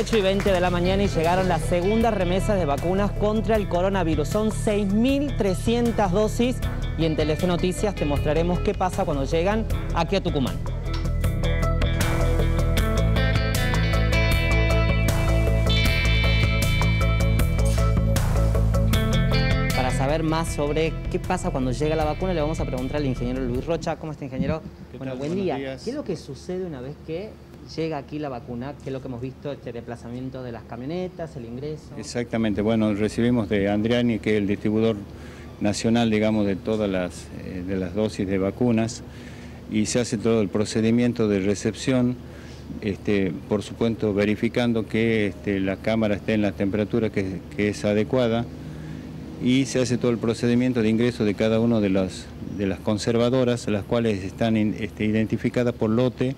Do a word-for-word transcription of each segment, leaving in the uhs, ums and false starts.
ocho y veinte de la mañana y llegaron las segundas remesas de vacunas contra el coronavirus. Son seis mil trescientas dosis y en Telefe Noticias te mostraremos qué pasa cuando llegan aquí a Tucumán. Para saber más sobre qué pasa cuando llega la vacuna, le vamos a preguntar al ingeniero Luis Rocha. ¿Cómo está, ingeniero? Bueno, buen día. ¿Qué es lo que sucede una vez que llega aquí la vacuna? ¿Qué es lo que hemos visto, este desplazamiento de las camionetas, el ingreso? Exactamente, bueno, recibimos de Andriani, que es el distribuidor nacional, digamos, de todas las, eh, de las dosis de vacunas, y se hace todo el procedimiento de recepción, este, por supuesto verificando que este, la cámara esté en la temperatura que, que es adecuada, y se hace todo el procedimiento de ingreso de cada una de las, de las conservadoras, las cuales están in, este, identificadas por lote,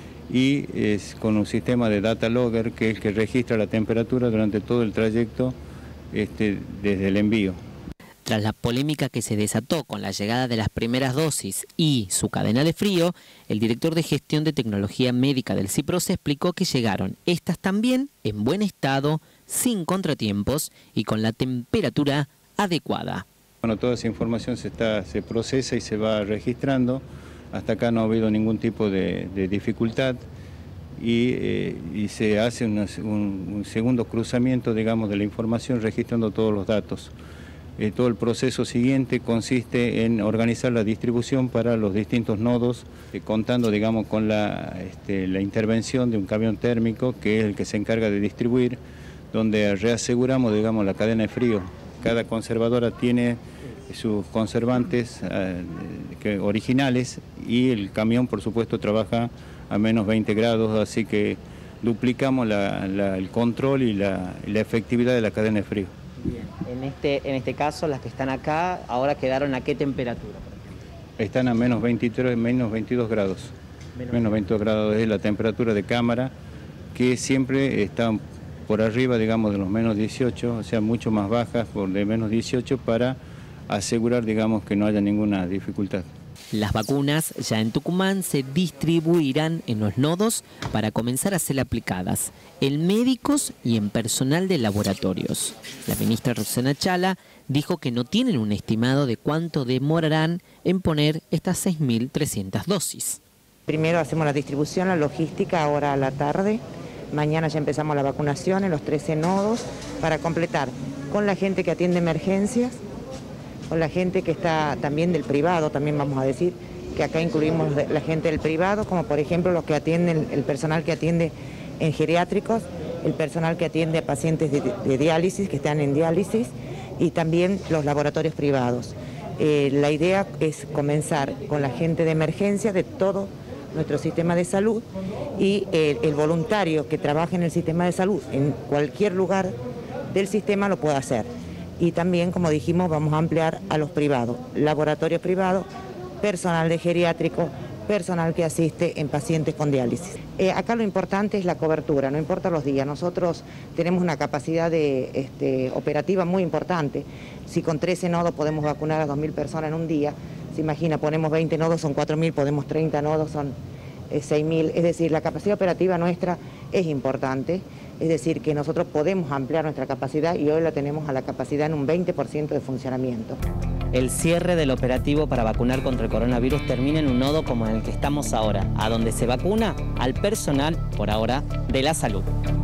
y es con un sistema de data logger que es el que registra la temperatura durante todo el trayecto este, desde el envío. Tras la polémica que se desató con la llegada de las primeras dosis y su cadena de frío, el director de gestión de tecnología médica del CIPROSE explicó que llegaron estas también en buen estado, sin contratiempos y con la temperatura adecuada. Bueno, toda esa información se, está, se procesa y se va registrando. Hasta acá no ha habido ningún tipo de, de dificultad y, eh, y se hace una, un, un segundo cruzamiento, digamos, de la información registrando todos los datos. Eh, todo el proceso siguiente consiste en organizar la distribución para los distintos nodos, eh, contando, digamos, con la, este, la intervención de un camión térmico que es el que se encarga de distribuir, donde reaseguramos, digamos, la cadena de frío. Cada conservadora tiene sus conservantes eh, que, originales, y el camión, por supuesto, trabaja a menos veinte grados, así que duplicamos la, la, el control y la, y la efectividad de la cadena de frío. Bien. En este, en este caso, las que están acá, ahora quedaron a qué temperatura, por ejemplo? Están a menos veintitrés, menos veintidós grados. Menos, menos veintidós grados es la temperatura de cámara, que siempre está por arriba, digamos, de los menos dieciocho, o sea, mucho más bajas, por de menos dieciocho, para asegurar, digamos, que no haya ninguna dificultad. Las vacunas ya en Tucumán se distribuirán en los nodos para comenzar a ser aplicadas en médicos y en personal de laboratorios. La ministra Roxana Chala dijo que no tienen un estimado de cuánto demorarán en poner estas seis mil trescientas dosis. Primero hacemos la distribución, la logística, ahora a la tarde. Mañana ya empezamos la vacunación en los trece nodos para completar con la gente que atiende emergencias, con la gente que está también del privado, también vamos a decir que acá incluimos la gente del privado, como por ejemplo los que atienden, el personal que atiende en geriátricos, el personal que atiende a pacientes de, de diálisis, que están en diálisis, y también los laboratorios privados. Eh, la idea es comenzar con la gente de emergencia de todo nuestro sistema de salud, y el, el voluntario que trabaje en el sistema de salud en cualquier lugar del sistema lo puede hacer. Y también, como dijimos, vamos a ampliar a los privados, laboratorios privados, personal de geriátrico, personal que asiste en pacientes con diálisis. Eh, acá lo importante es la cobertura, no importa los días. Nosotros tenemos una capacidad de, este, operativa muy importante. Si con trece nodos podemos vacunar a dos mil personas en un día, se imagina, ponemos veinte nodos, son cuatro mil, podemos treinta nodos, son eh, seis mil. Es decir, la capacidad operativa nuestra es importante. Es decir, que nosotros podemos ampliar nuestra capacidad y hoy la tenemos a la capacidad en un veinte por ciento de funcionamiento. El cierre del operativo para vacunar contra el coronavirus termina en un nodo como en el que estamos ahora, a donde se vacuna al personal, por ahora, de la salud.